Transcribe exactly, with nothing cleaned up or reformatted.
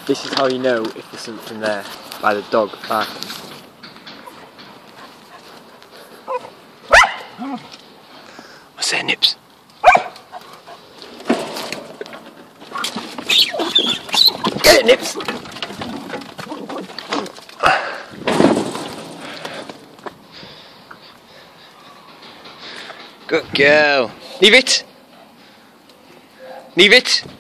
This is how you know if there's something there, by the dog barking. What's there, Nips? Get it, Nips! Good girl. Leave it! Leave it!